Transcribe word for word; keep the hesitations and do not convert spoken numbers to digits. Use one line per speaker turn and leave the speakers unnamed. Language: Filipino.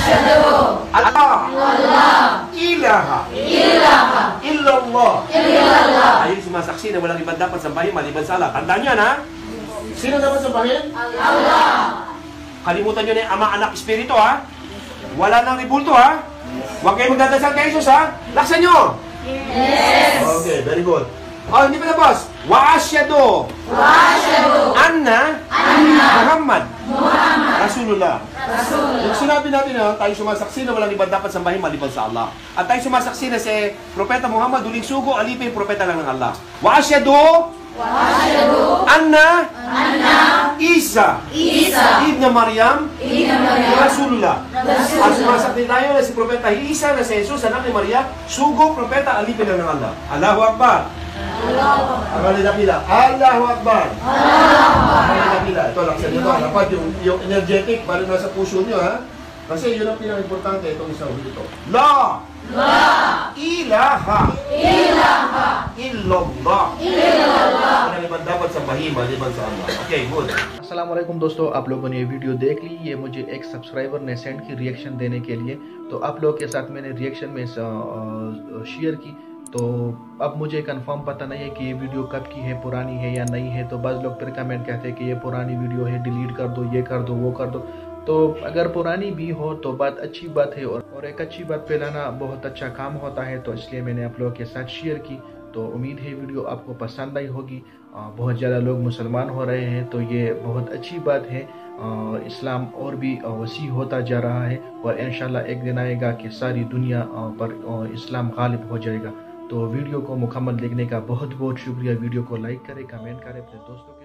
Allah ilaha illallah. Ayun sumasaksi na walang ibang dapat sambahin maliban sa Allah. Tandaan nyo na. Sino dapat sambahin? Allah. Kalimutan nyo na yung Ama, Anak, Espiritu ha. Wala nang ribulto ha. Huwag kayo magdadasal kay Jesus ha. Laksan nyo. Yes. Okay, very good. Oh, hindi pa tapos. Wa asyhadu. Wa asyhadu. Anna. Anna. Muhammad. Muhammad. Rasulullah. Rasulullah. Yung sinabi natin na tayo sumasaksi na walang ibang dapat sambahin maliban sa Allah. At tayo sumasaksi na si Propeta Muhammad, duling sugo, alipin, propeta lang ng Allah. Wa asyhadu. Wa asyhadu. Anna. Anna. Isa. Isa. Ibn Maryam. Ibn Maryam. Rasulullah. Rasulullah. At sumasaksi tayo na si Propeta Isa na si Jesus, anak ni Maria, sugo, propeta, alipin lang ng Allah. Allahu Akbar. Ang halidakila. Allahu Akbar. Ang halidakila. Ito lang sa inyo. Dapat yung, yung energetic, bali na sa puso nyo ha. Kasi yun ang pinaka-importante itong isang dito. La. La. Ilaha. Ilaha. Illallah. Illallah. Walang dapat sambahin maliban sa Allah. Okay, good.
अस्सलामुअलैकुम दोस्तों, आप लोगों ने ये वीडियो देख ली। ये मुझे एक सब्सक्राइबर ने सेंड की रिएक्शन देने के लिए, तो आप लोग के साथ मैंने रिएक्शन में शेयर की। तो अब मुझे कंफर्म पता नहीं है कि ये वीडियो कब की है, पुरानी है या नहीं है। तो बस लोग फिर कमेंट कहते हैं कि ये पुरानी वीडियो है, डिलीट कर दो, ये कर दो, वो कर दो। तो अगर पुरानी भी हो तो बात अच्छी बात है, और, और एक अच्छी बात फैलाना बहुत अच्छा काम होता है। तो इसलिए मैंने आप लोगों के साथ शेयर की। तो उम्मीद है वीडियो आपको पसंद आई होगी। बहुत ज़्यादा लोग मुसलमान हो रहे हैं, तो ये बहुत अच्छी बात है। इस्लाम और भी वसी होता जा रहा है, और इंशाल्लाह एक दिन आएगा कि सारी दुनिया पर इस्लाम गालिब हो जाएगा। तो वीडियो को मुकम्मल देखने का बहुत बहुत शुक्रिया। वीडियो को लाइक करें, कमेंट करें अपने दोस्तों